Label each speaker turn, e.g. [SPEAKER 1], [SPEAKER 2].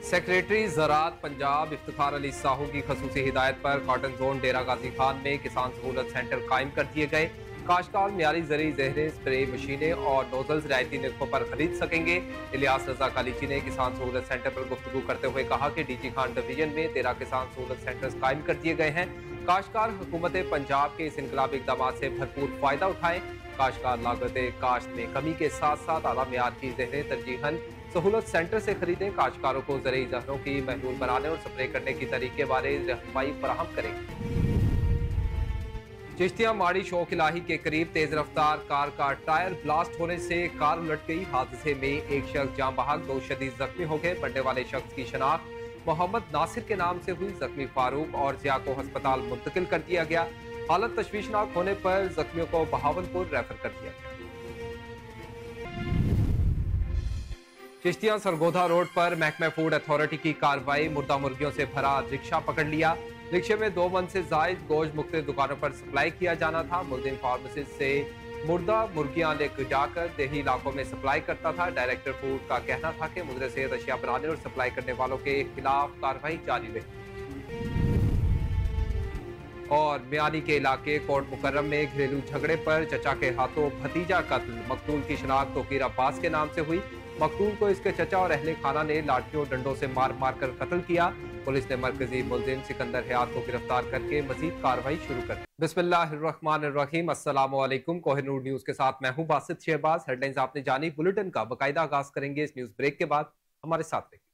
[SPEAKER 1] Secretary ज़राअत पंजाब इफ्तिखार अली साहू की खसूसी हिदायत पर कॉटन जोन डेरा गाजी खान में किसान सहूलत सेंटर कायम कर दिए गए। काश्तकार मियारी ज़रूरी ज़हरें, स्प्रे मशीनें और नोजल्स रियायती निरखों पर खरीद सकेंगे। इलियास रजा कालीची ने किसान सहूलत सेंटर पर गुफ्तगू करते हुए कहा कि डीजी खान डिवीजन में 13 किसान सहूलत सेंटर्स कायम कर दिए गए हैं। काश्तकार हुकूमत पंजाब के इस इनकलाबी इक़दाम से भरपूर फायदा उठाएं। काश्तकार लागत काश्त में कमी के साथ साथ आला मियार की ज़हरें तरजीहन सहूलत सेंटर से खरीदें। काश्तकारों को ज़रूरी ज़हरों की महलूल बनाने और स्प्रे करने की तरीके बारे रहनुमाई फराहम करें। चिश्तिया माड़ी शौक इलाही के करीब तेज रफ्तार कार का टायर ब्लास्ट होने से कार उलट गई। हादसे में एक शख्स जान बहक, 2 शदीद जख्मी हो गए। मरने वाले शख्स की शनाख्त मोहम्मद नासिर के नाम से हुई। जख्मी फारूक और जिया को अस्पताल मुंतकिल कर दिया गया। हालत तशवीशनाक होने पर जख्मियों को बहावलपुर रेफर कर दिया गया। चिश्तिया सरगोधा रोड पर महकमा फूड अथॉरिटी की कार्रवाई। मुर्दा मुर्गियों से भरा रिक्शा पकड़ लिया। रिक्शे में 2 मन से जायद गोश्त मुख्तलिफ दुकानों पर सप्लाई किया जाना था। मुल्जिम फार्मेसिस्ट से मुर्दा मुर्गियां लेकर जाकर देही इलाकों में सप्लाई करता था। डायरेक्टर फूड का कहना था कि मुद्रे सेहत अशिया बनाने और सप्लाई करने वालों के खिलाफ कार्रवाई जारी रही। और मियानी के इलाके कोट मुकर्रम में घरेलू झगड़े पर चचा के हाथों भतीजा कत्ल। मकतूल की शनाख्त तोकीर अब्बास के नाम से हुई। मकतूल को इसके चचा और अहले खाना ने लाठियों डंडों से मार मार कर कत्ल किया। पुलिस ने मरकजी मुल्जिम सिकंदर हयात को गिरफ्तार करके मजीद कार्रवाई शुरू कर दी। बिस्मिल्लाहिर्रहमानिर्रहीम। अस्सलामु अलैकुम। कोहिनूर न्यूज के साथ मैं हूं बासित शहबाज। हेडलाइंस आपने जानी, बुलेटिन का बाकायदा आगाज करेंगे इस न्यूज ब्रेक के बाद। हमारे साथ रहिए।